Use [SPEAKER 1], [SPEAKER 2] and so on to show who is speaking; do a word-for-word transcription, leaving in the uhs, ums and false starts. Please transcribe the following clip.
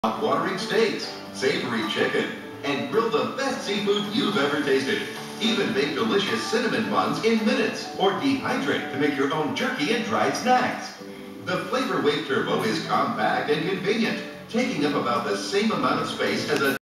[SPEAKER 1] Watering steaks, savory chicken, and grill the best seafood you've ever tasted. Even bake delicious cinnamon buns in minutes, or dehydrate to make your own jerky and dried snacks. The Flavor Wave Turbo is compact and convenient, taking up about the same amount of space as a